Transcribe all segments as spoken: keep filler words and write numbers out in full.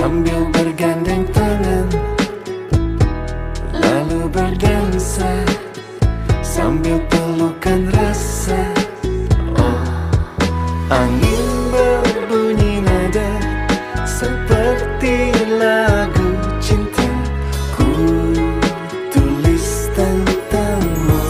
sambil bergandeng tangan, lalu berdansa sambil pelukan rasa. Oh, angin berbunyi nada seperti lagu cinta. Ku tulis tentangmu.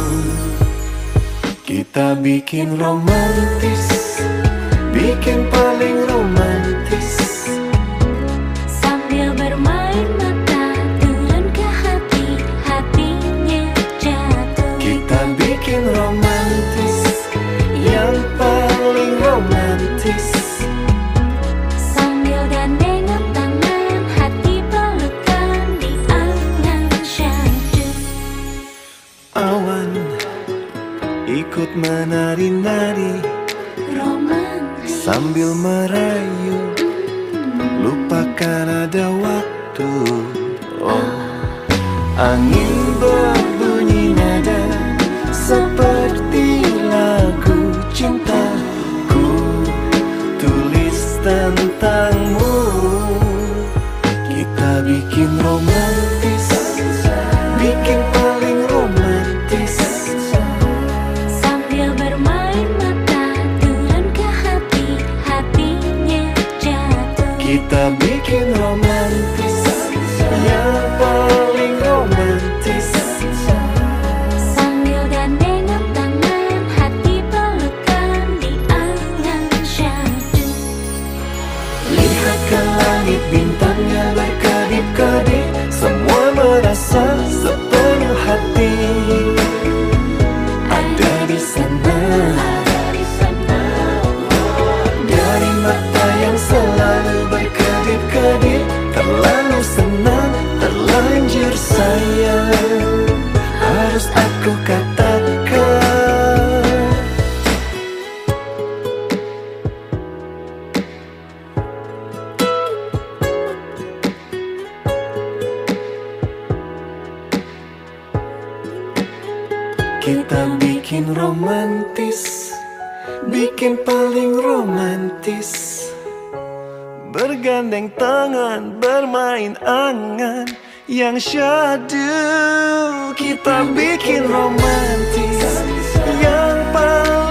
Kita bikin romantis, bikin paling romantis, sambil bermain mata turun ke hati, hatinya jatuh. kita bikin romantis, yang paling romantis, Sambil gandengan tangan, hati pelukan di angan syahdu. awan ikut menari-nari Romantis sambil merayu, lupakan ada waktu. Oh, angin berbunyi nada seperti lagu cinta. Ku tulis tentangmu. Kita bikin romantis, bikin paling romantis, sambil bermain mata turun ke hati, hatinya jatuh. kita bikin romantis, yang paling romantis, Sambil gandengan tangan, hati pelukan di angan syahdu. lihat ke langit bintangnya berkedip-kedip, semua merasa sepenuh hati ada di sana. Dari mata yang selalu berkedip-kedip, terlalu senang, terlanjur sayang, harus aku katakan. Kita bikin romantis, bikin paling romantis, bergandeng tangan, bermain angan yang syahdu. Kita bikin romantis, yang paling